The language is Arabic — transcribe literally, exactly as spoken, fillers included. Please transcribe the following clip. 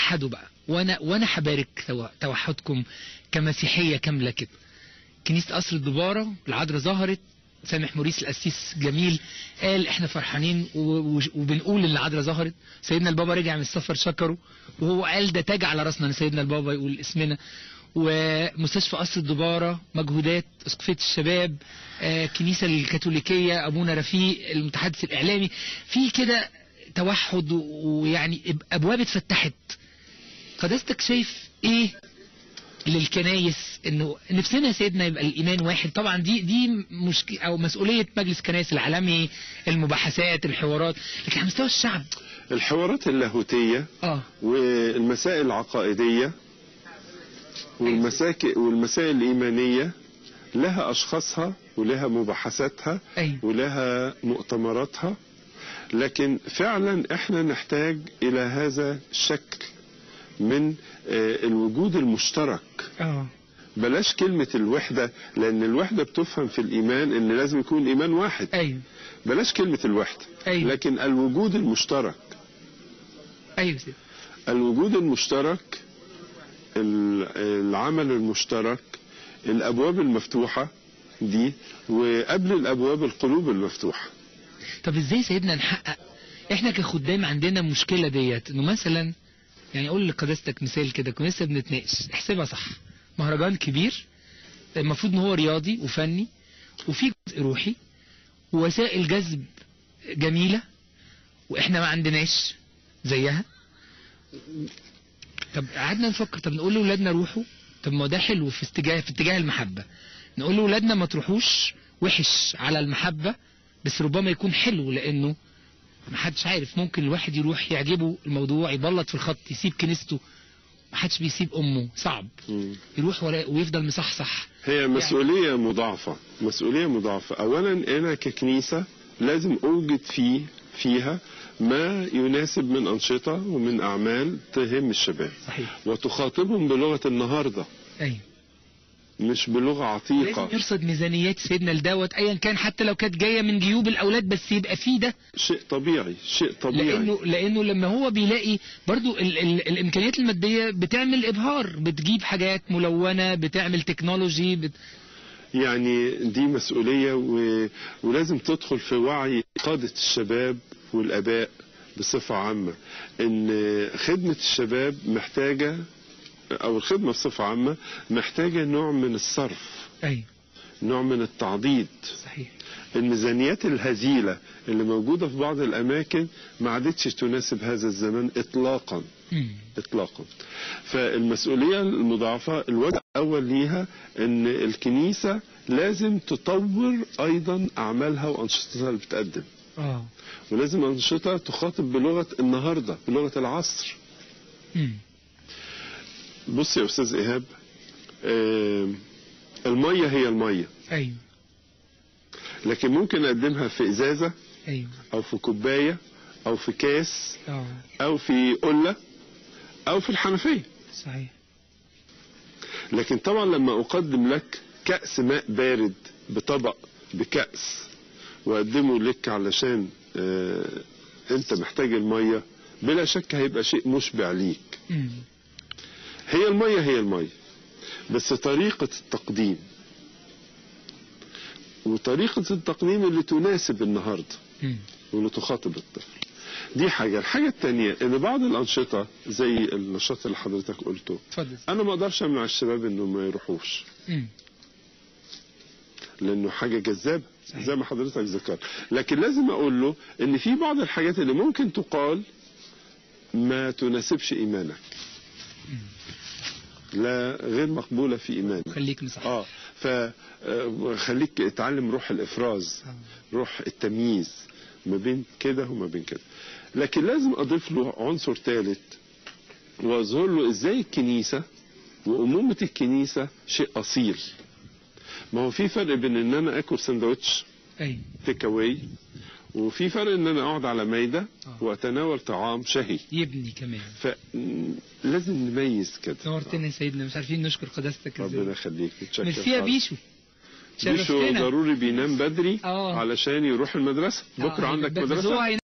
توحدوا بقى، وانا وانا هبارك توحدكم كمسيحيه كامله كده. كنيسه قصر الدباره العذراء ظهرت، سامح موريس القسيس جميل قال احنا فرحانين وبنقول ان العذراء ظهرت. سيدنا البابا رجع من السفر شكره، وهو قال ده تاج على راسنا ان سيدنا البابا يقول اسمنا. ومستشفى قصر الدباره، مجهودات اسقفيه الشباب، آه كنيسه الكاثوليكيه، ابونا رفيق المتحدث الاعلامي، في كده توحد ويعني ابواب اتفتحت. قداستك شايف ايه للكنايس؟ انه نفسنا يا سيدنا يبقى الايمان واحد. طبعا دي دي مشكله او مسؤوليه مجلس الكنائس العالمي، المباحثات، الحوارات، لكن على مستوى الشعب الحوارات اللاهوتيه اه والمسائل العقائديه والمساك والمسائل الايمانيه لها اشخاصها ولها مباحثاتها أيوة. ولها مؤتمراتها، لكن فعلا احنا نحتاج الى هذا الشكل من الوجود المشترك. اه بلاش كلمة الوحدة، لأن الوحدة بتفهم في الإيمان إن لازم يكون الإيمان واحد. أيوه. بلاش كلمة الوحدة. أيوه. لكن الوجود المشترك. أيوه سيدي. الوجود المشترك، العمل المشترك، الأبواب المفتوحة دي، وقبل الأبواب القلوب المفتوحة. طب إزاي سيدنا نحقق؟ إحنا كخدام عندنا مشكلة ديت، إنه مثلا يعني أقول لقداستك مثال كده، كنا لسه بنتناقش احسبها صح، مهرجان كبير المفروض إن هو رياضي وفني وفي جزء روحي ووسائل جذب جميلة، وإحنا ما عندناش زيها. طب قعدنا نفكر، طب نقول لأولادنا روحوا، طب ما ده حلو في اتجاه في اتجاه المحبة، نقول لأولادنا ما تروحوش وحش على المحبة، بس ربما يكون حلو لأنه ما حدش عارف، ممكن الواحد يروح يعجبه الموضوع يبلط في الخط يسيب كنيسته، ما حدش بيسيب أمه، صعب م. يروح ويفضل مصحصح. هي مسؤولية يعني مضاعفة، مسؤولية مضاعفة. أولا أنا ككنيسة لازم أوجد فيه فيها ما يناسب من أنشطة ومن أعمال تهم الشباب. صحيح. وتخاطبهم بلغة النهاردة. أيوة. مش بلغة عتيقة. لازم يرصد ميزانيات سيدنا لدوت ايا كان، حتى لو كانت جايه من جيوب الاولاد، بس يبقى فيه ده شيء طبيعي، شيء طبيعي. لانه لانه لما هو بيلاقي برضو ال ال الامكانيات الماديه بتعمل ابهار، بتجيب حاجات ملونه، بتعمل تكنولوجي بت... يعني دي مسؤوليه و... ولازم تدخل في وعي قاده الشباب والاباء بصفه عامه، ان خدمه الشباب محتاجه، او الخدمة بصفة عامة محتاجة نوع من الصرف. أيوة. نوع من التعضيد. صحيح. الميزانيات الهزيلة اللي موجودة في بعض الاماكن ما عادتش تناسب هذا الزمان اطلاقا. مم. اطلاقا. فالمسؤولية المضاعفة الوجه الاول ليها ان الكنيسة لازم تطور ايضا اعمالها وانشطتها اللي بتقدم. اه ولازم انشطة تخاطب بلغة النهاردة، بلغة العصر. مم. بص يا أستاذ إيهاب، آه المية هي المية. أيوة. لكن ممكن أقدمها في إزازة. أيوة. أو في كوباية أو في كاس. أوه. أو في قلة أو في الحنفية. صحيح. لكن طبعا لما أقدم لك كأس ماء بارد بطبق بكأس وأقدمه لك علشان آه أنت محتاج المية، بلا شك هيبقى شيء مشبع ليك. مم. هي المية هي المية، بس طريقة التقديم وطريقة التقديم اللي تناسب النهاردة واللي تخاطب الطفل، دي حاجة. الحاجة التانية ان بعض الانشطة زي النشاط اللي حضرتك قلته، فضل. انا ما اقدرش امنع الشباب انه ما يروحوش، مم. لانه حاجة جذابة زي ما حضرتك ذكرت، لكن لازم اقول له ان في بعض الحاجات اللي ممكن تقال ما تناسبش ايمانك، لا غير مقبولة في إيمانك. خليك مصحح. اه فخليك تعلم روح الإفراز، آه. روح التمييز ما بين كده وما بين كده. لكن لازم أضيف له عنصر ثالث وأظهر له إزاي الكنيسة وأمومة الكنيسة شيء أصيل. ما هو في فرق بين إن أنا آكل سندوتش تيك أواي، وفي فرق ان انا اقعد على مايدة آه. واتناول طعام شهي يبني كمان. فلازم نميز كده. نورتنا يا سيدنا، مش عارفين نشكر قداستك ازاي. ربنا يخليك. ميرسي يا بيشو. بيشو ضروري بينام بدري آه. علشان يروح المدرسة بكره. آه. عندك مدرسة؟